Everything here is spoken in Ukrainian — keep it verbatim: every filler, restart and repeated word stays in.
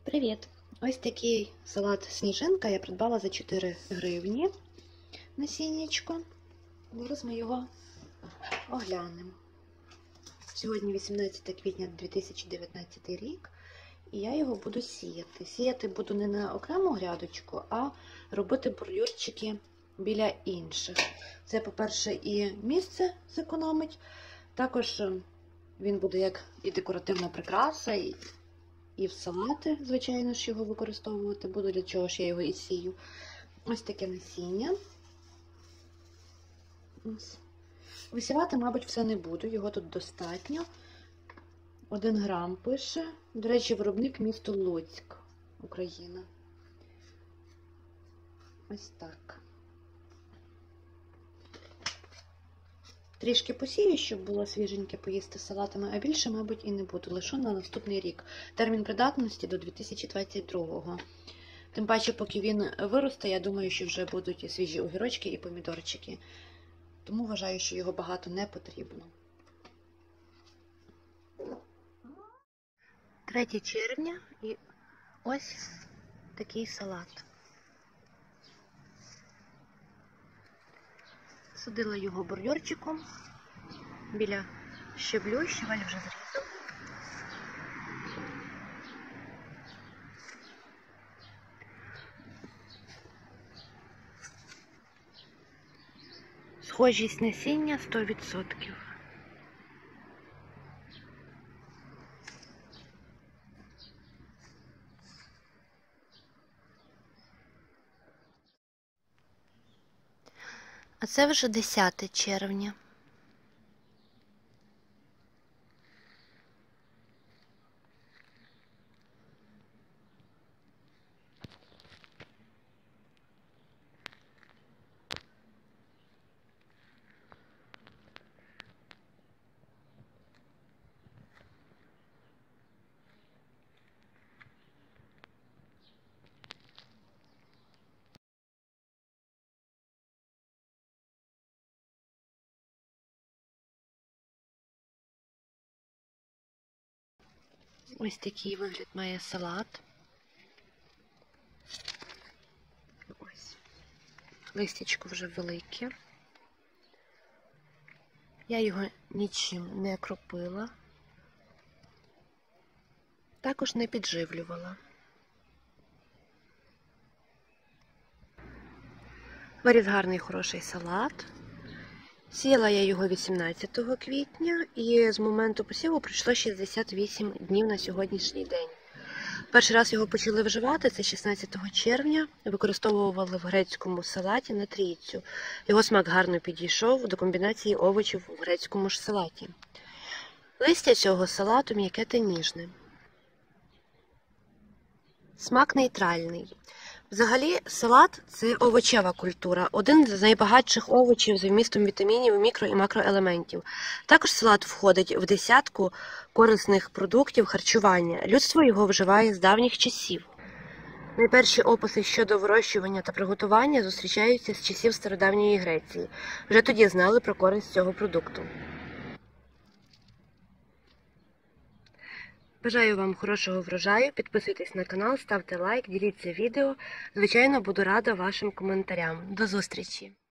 Привіт! Ось такий салат сніжинка я придбала за чотири гривні насіннячко. Зараз ми його оглянемо. Сьогодні вісімнадцяте квітня дві тисячі дев'ятнадцятий рік, і я його буду сіяти. Сіяти буду не на окрему грядочку, а робити бордюрчики біля інших. Це, по-перше, і місце зекономить, також він буде як і декоративна прикраса, і І в салати, звичайно ж, його використовувати буду, для чого ж я його і сію. Ось таке насіння. Ось. Висівати, мабуть, все не буду, його тут достатньо. Один грам пише. До речі, виробник місто Луцьк, Україна. Ось так. Трішки посію, щоб було свіженьке поїсти салатами, а більше, мабуть, і не буду. Лише на наступний рік. Термін придатності до дві тисячі двадцять другого. Тим паче, поки він виросте, я думаю, що вже будуть і свіжі огірочки, і помідорчики. Тому вважаю, що його багато не потрібно. третє червня і ось такий салат. Садила його бордюрчиком біля щеблю, щавель вже зрізав. Схожість насіння сто відсотків. А це вже десяте червня. Ось такий вигляд має салат. Ось. Листячко вже велике. Я його нічим не кропила. Також не підживлювала. Виріс гарний, хороший салат. Сіяла я його вісімнадцятого квітня, і з моменту посіву пройшло шістдесят вісім днів на сьогоднішній день. Перший раз його почали вживати, це шістнадцятого червня, використовували в грецькому салаті на трійцю. Його смак гарно підійшов до комбінації овочів в грецькому ж салаті. Листя цього салату м'яке та ніжне. Смак нейтральний. Взагалі, салат – це овочева культура, один з найбагатших овочів за вмістом вітамінів, мікро- і макроелементів. Також салат входить в десятку корисних продуктів харчування. Людство його вживає з давніх часів. Найперші описи щодо вирощування та приготування зустрічаються з часів стародавньої Греції. Вже тоді знали про користь цього продукту. Бажаю вам хорошого врожаю, підписуйтесь на канал, ставте лайк, діліться відео. Звичайно, буду рада вашим коментарям. До зустрічі!